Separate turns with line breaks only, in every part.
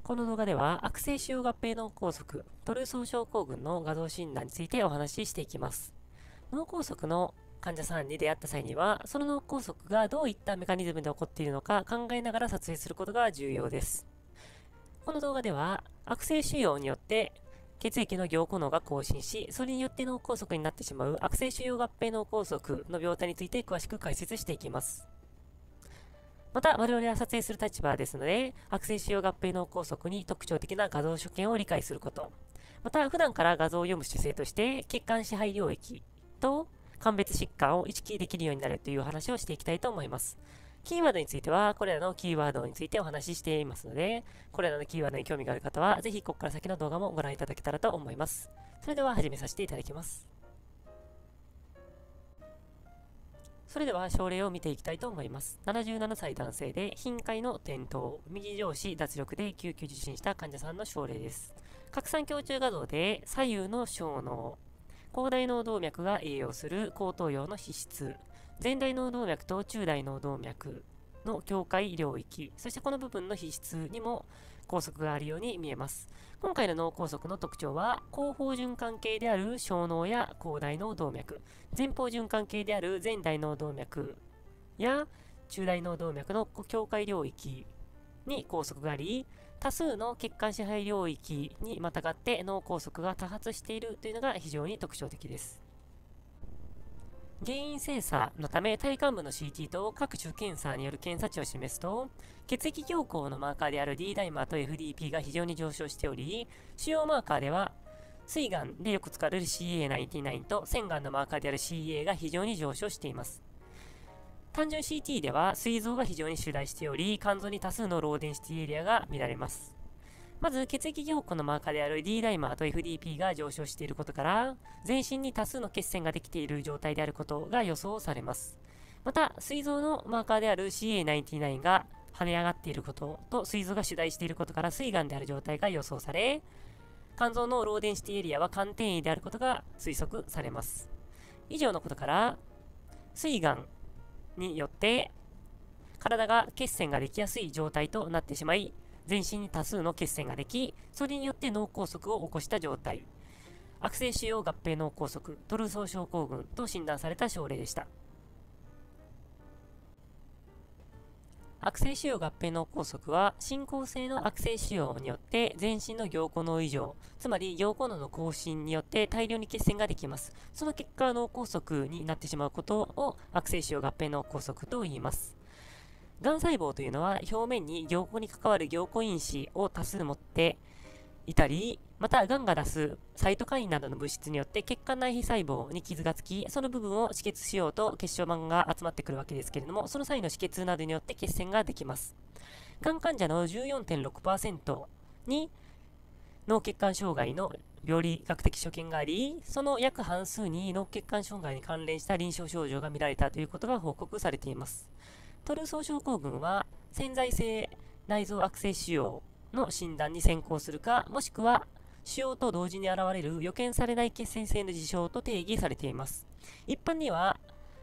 この動画では悪性腫瘍合併脳梗塞、トルソー症候群の画像診断についてお話ししていきます。脳梗塞の患者さんに出会った際には、その脳梗塞がどういったメカニズムで起こっているのか考えながら撮影することが重要です。この動画では、悪性腫瘍によって血液の凝固脳が更新し、それによって脳梗塞になってしまう悪性腫瘍合併脳梗塞の病態について詳しく解説していきます。また、我々は撮影する立場ですので、悪性腫瘍合併脳梗塞に特徴的な画像所見を理解すること。また、普段から画像を読む姿勢として、血管支配領域と鑑別疾患を意識できるようになるという話をしていきたいと思います。キーワードについては、これらのキーワードについてお話ししていますので、これらのキーワードに興味がある方は、ぜひここから先の動画もご覧いただけたらと思います。それでは始めさせていただきます。それでは症例を見ていきたいと思います。77歳男性で頻回の転倒、右上肢脱力で救急受診した患者さんの症例です。拡散胸中画像で左右の小脳、広大脳動脈が栄養する後頭葉の皮質、前大脳動脈と中大脳動脈の境界領域、そしてこの部分の皮質にも梗塞があるように見えます。今回の脳梗塞の特徴は、後方循環系である小脳や広大脳動脈、前方循環系である前大脳動脈や中大脳動脈の境界領域に梗塞があり、多数の血管支配領域にまたがって脳梗塞が多発しているというのが非常に特徴的です。原因精査のため体幹部の CT と各種検査による検査値を示すと、血液凝固のマーカーである D ダイマーと FDP が非常に上昇しており、主要マーカーでは膵がんでよく使われる CA99 と腺がんのマーカーである CA が非常に上昇しています。単純 CT では膵臓が非常に主題しており、肝臓に多数のローデンシティエリアが見られます。まず血液凝固のマーカーである D ダイマーと FDP が上昇していることから、全身に多数の血栓ができている状態であることが予想されます。また、膵臓のマーカーである CA99 が跳ね上がっていることと膵臓が主題していることから膵がんである状態が予想され、肝臓のローデンシティエリアは肝転移であることが推測されます。以上のことから、膵がんによって体が血栓ができやすい状態となってしまい、全身に多数の血栓ができ、それによって脳梗塞を起こした状態、悪性腫瘍合併脳梗塞、トルソー症候群と診断された症例でした。悪性腫瘍合併脳梗塞は、進行性の悪性腫瘍によって全身の凝固脳異常、つまり凝固脳の更新によって大量に血栓ができます。その結果、脳梗塞になってしまうことを悪性腫瘍合併脳梗塞と言います。がん細胞というのは表面に凝固に関わる凝固因子を多数持っていたり、またがんが出すサイトカインなどの物質によって血管内皮細胞に傷がつき、その部分を止血しようと血小板が集まってくるわけですけれども、その際の止血などによって血栓ができます。がん患者の 14.6% に脳血管障害の病理学的所見があり、その約半数に脳血管障害に関連した臨床症状が見られたということが報告されています。トルソー症候群は潜在性内臓悪性腫瘍の診断に先行するか、もしくは腫瘍と同時に現れる予見されない血栓性の事象と定義されています。一般には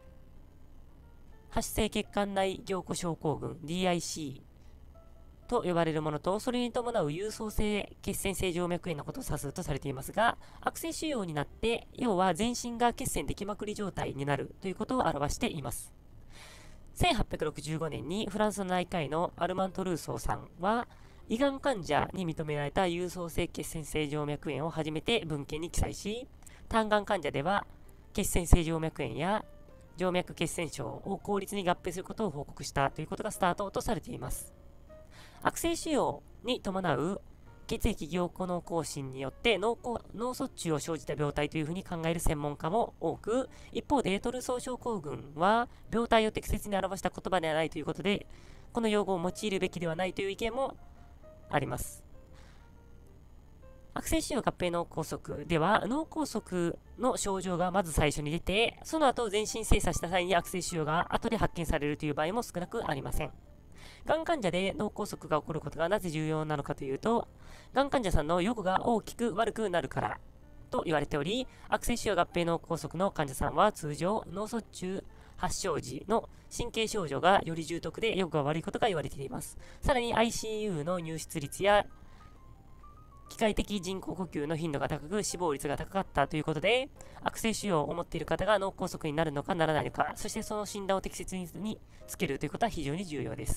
発性血管内凝固症候群 DIC と呼ばれるものと、それに伴う郵送性血栓性静脈炎のことを指すとされていますが、悪性腫瘍になって、要は全身が血栓できまくり状態になるということを表しています。1865年にフランスの内科医のアルマン・トルーソーさんは、胃がん患者に認められた郵送性血栓性静脈炎を初めて文献に記載し、胆がん患者では血栓性静脈炎や静脈血栓症を効率に合併することを報告したということがスタートとされています。悪性腫瘍に伴う血液凝固脳更新によって脳卒中を生じた病態というふうに考える専門家も多く、一方でトルソー症候群は病態を適切に表した言葉ではないということで、この用語を用いるべきではないという意見もあります。悪性腫瘍合併脳梗塞では、脳梗塞の症状がまず最初に出て、その後全身精査した際に悪性腫瘍が後で発見されるという場合も少なくありません。がん患者で脳梗塞が起こることがなぜ重要なのかというと、がん患者さんの予後が大きく悪くなるからと言われており、悪性腫瘍合併脳梗塞の患者さんは通常、脳卒中発症時の神経症状がより重篤で予後が悪いことが言われています。さらに ICU の入室率や機械的人工呼吸の頻度が高く死亡率が高かったということで、悪性腫瘍を持っている方が脳梗塞になるのかならないのか、そしてその診断を適切につけるということは非常に重要です。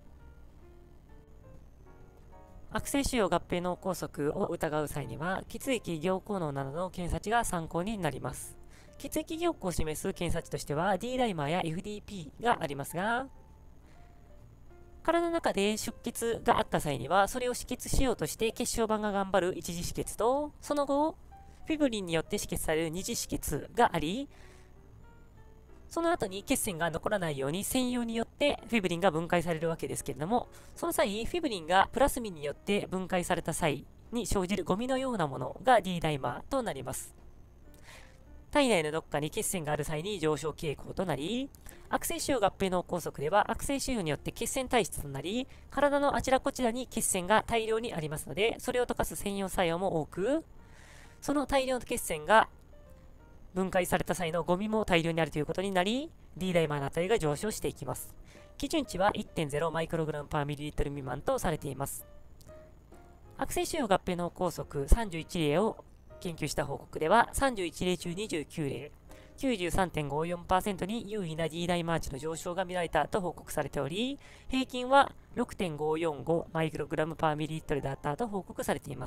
悪性腫瘍合併脳梗塞を疑う際には、血液凝固能などの検査値が参考になります。血液凝固を示す検査値としては D ダイマーや FDP がありますが、体の中で出血があった際には、それを止血しようとして血小板が頑張る一次止血と、その後、フィブリンによって止血される二次止血があり、その後に血栓が残らないように専用によってフィブリンが分解されるわけですけれども、その際、フィブリンがプラスミンによって分解された際に生じるゴミのようなものが D ダイマーとなります。体内のどっかに血栓がある際に上昇傾向となり、悪性腫瘍合併脳梗塞では悪性腫瘍によって血栓体質となり、体のあちらこちらに血栓が大量にありますので、それを溶かす専用作用も多く、その大量の血栓が分解された際のゴミも大量にあるということになり、D ダイマーの値が上昇していきます。基準値は 1.0 マイクログラムパーミリリットル未満とされています。悪性腫瘍合併脳梗塞31例を研究した報告では、31例中29例、93.54% に優位な D ダイマー値の上昇が見られたと報告されており、平均は 6.545 マイクログラムパーミリリットルだったと報告されています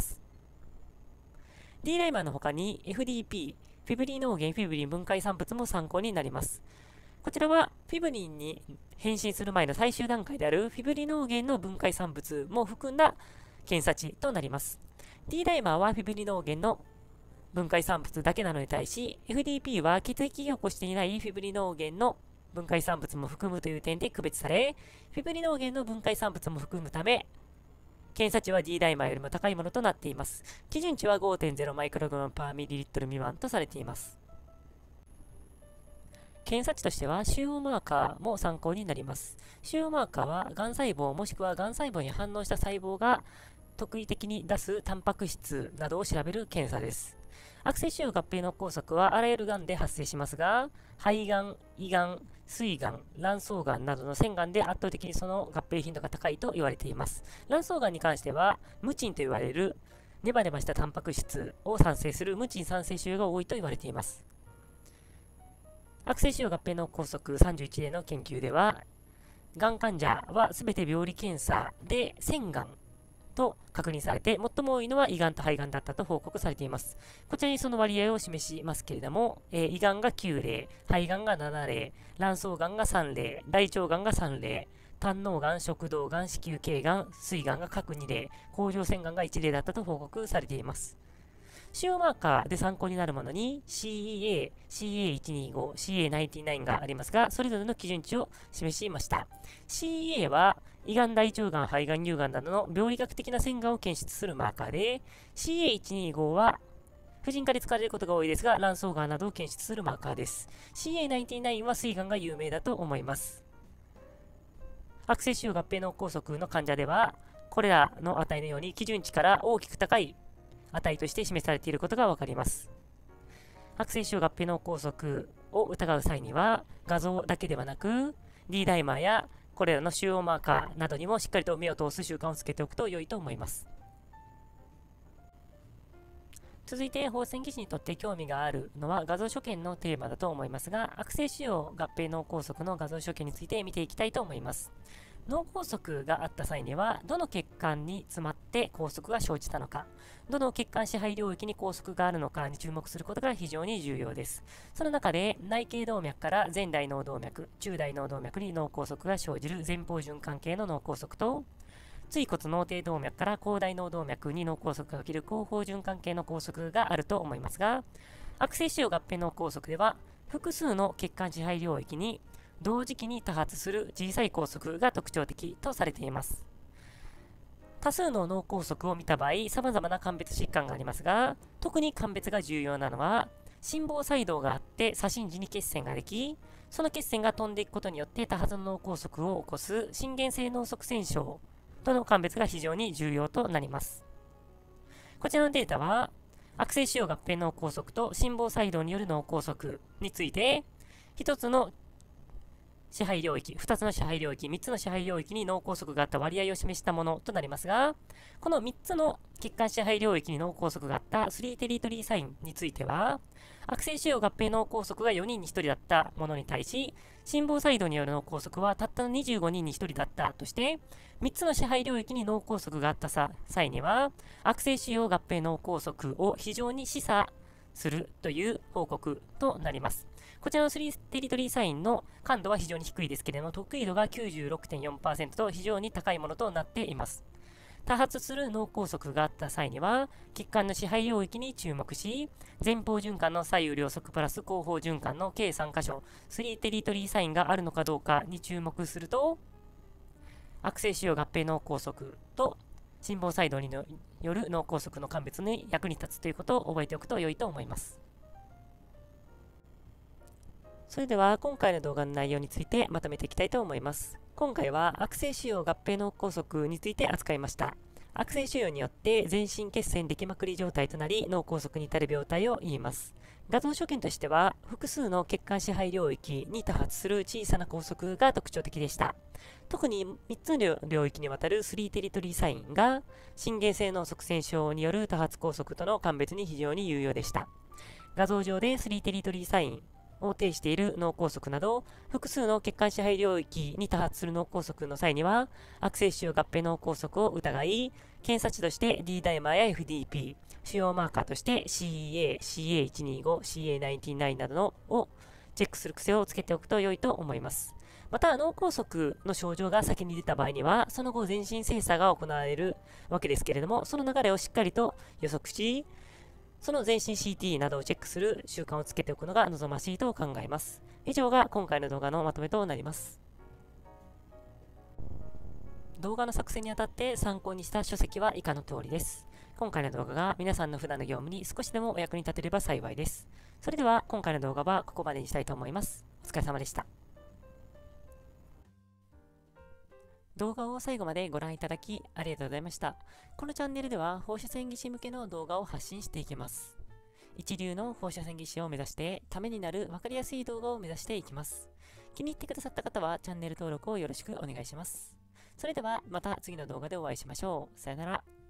。D ダイマーの他に FDP、フィブリノーゲンフィブリン分解産物も参考になります。こちらはフィブリンに変身する前の最終段階であるフィブリノーゲンの分解産物も含んだ検査値となります。D ダイマーはフィブリノーゲンの分解産物だけなのに対し、FDP は血液凝固していないフィブリノーゲンの分解産物も含むという点で区別され、フィブリノーゲンの分解産物も含むため、検査値は D ダイマーよりも高いものとなっています。基準値は 5.0 マイクログラムパーミリリットル未満とされています。検査値としては、腫瘍マーカーも参考になります。腫瘍マーカーは、がん細胞もしくはがん細胞に反応した細胞が特異的に出すタンパク質などを調べる検査です。悪性腫瘍合併脳梗塞はあらゆるがんで発生しますが、肺がん、胃がん、膵がん、卵巣がんなどの腺がんで圧倒的にその合併頻度が高いと言われています。卵巣がんに関しては、ムチンと言われるネバネバしたタンパク質を産生するムチン産生腫瘍が多いと言われています。悪性腫瘍合併脳梗塞31例の研究では、がん患者は全て病理検査で腺がんと確認されて、最も多いのは胃がんと肺がんだったと報告されています。こちらにその割合を示しますけれども、胃がんが9例、肺がんが7例、卵巣がんが3例、大腸がんが3例、胆嚢がん、食道がん、子宮頸がん、膵がんが各2例、甲状腺がんが1例だったと報告されています。腫瘍マーカーで参考になるものに CEA、CA125、CA99 がありますが、それぞれの基準値を示しました。CEA は胃がん、大腸がん、肺がん、乳がんなどの病理学的な腺がんを検出するマーカーで、CA125 は婦人科で使われることが多いですが、卵巣がんなどを検出するマーカーです。CA99 は膵がんが有名だと思います。悪性腫瘍合併脳梗塞の患者では、これらの値のように基準値から大きく高い値として示されていることがわかります。悪性腫瘍合併脳梗塞を疑う際には、画像だけではなく、D ダイマーやこれらの腫瘍マーカーなどにもしっかりと目を通す習慣をつけておくと良いと思います。続いて、放線技師にとって興味があるのは画像所見のテーマだと思いますが、悪性腫瘍合併脳梗塞の画像所見について見ていきたいと思います。脳梗塞があった際には、どの血管に詰まって梗塞が生じたのか、どの血管支配領域に梗塞があるのかに注目することが非常に重要です。その中で、内頸動脈から前大脳動脈、中大脳動脈に脳梗塞が生じる前方循環系の脳梗塞と、椎骨脳底動脈から後大脳動脈に脳梗塞が起きる後方循環系の梗塞があると思いますが、悪性腫瘍合併脳梗塞では、複数の血管支配領域に同時期に多発する小さい梗塞が特徴的とされています。多数の脳梗塞を見た場合、様々な鑑別疾患がありますが、特に鑑別が重要なのは、心房細動があって左心耳に血栓ができ、その血栓が飛んでいくことによって多発の脳梗塞を起こす心原性脳塞栓症との鑑別が非常に重要となります。こちらのデータは、悪性腫瘍合併脳梗塞と心房細動による脳梗塞について、一つの支配領域、2つの支配領域、3つの支配領域に脳梗塞があった割合を示したものとなりますが、この3つの血管支配領域に脳梗塞があった3テリトリーサインについては、悪性腫瘍合併脳梗塞が4人に1人だったものに対し、心房細動による脳梗塞はたったの25人に1人だったとして、3つの支配領域に脳梗塞があった際には、悪性腫瘍合併脳梗塞を非常に示唆するという報告となります。こちらの3テリトリーサインの感度は非常に低いですけれども、特異度が 96.4% と非常に高いものとなっています。多発する脳梗塞があった際には、血管の支配領域に注目し、前方循環の左右両側プラス後方循環の計3箇所、3テリトリーサインがあるのかどうかに注目すると、悪性腫瘍合併脳梗塞と心房細動による脳梗塞の鑑別に役に立つということを覚えておくと良いと思います。それでは今回の動画の内容についてまとめていきたいと思います。今回は悪性腫瘍合併脳梗塞について扱いました。悪性腫瘍によって全身血栓できまくり状態となり脳梗塞に至る病態を言います。画像所見としては複数の血管支配領域に多発する小さな梗塞が特徴的でした。特に3つの領域にわたる3テリトリーサインが心原性脳塞栓症による多発梗塞との鑑別に非常に有用でした。画像上で3テリトリーサインを呈している脳梗塞など、複数の血管支配領域に多発する脳梗塞の際には、悪性腫瘍合併脳梗塞を疑い、検査値として D ダイマーや FDP、腫瘍マーカーとして CEA、CA125、CA99 などのをチェックする癖をつけておくと良いと思います。また、脳梗塞の症状が先に出た場合には、その後全身精査が行われるわけですけれども、その流れをしっかりと予測し、その全身 CT などをチェックする習慣をつけておくのが望ましいと考えます。以上が今回の動画のまとめとなります。動画の作成にあたって参考にした書籍は以下の通りです。今回の動画が皆さんの普段の業務に少しでもお役に立てれば幸いです。それでは今回の動画はここまでにしたいと思います。お疲れ様でした。動画を最後までご覧いただきありがとうございました。このチャンネルでは放射線技師向けの動画を発信していきます。一流の放射線技師を目指してためになる分かりやすい動画を目指していきます。気に入ってくださった方はチャンネル登録をよろしくお願いします。それではまた次の動画でお会いしましょう。さよなら。